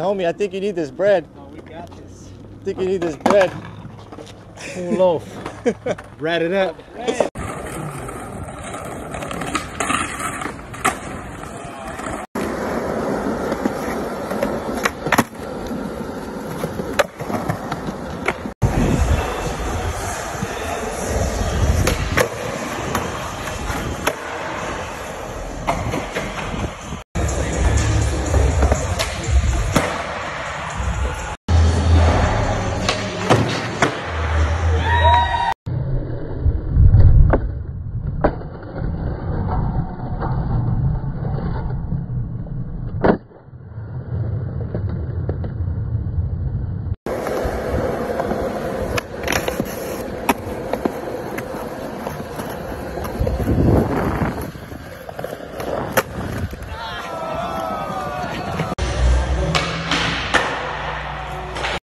Homie, I think you need this bread. Oh, we got this. I think you need this bread. Full loaf. Rat it up.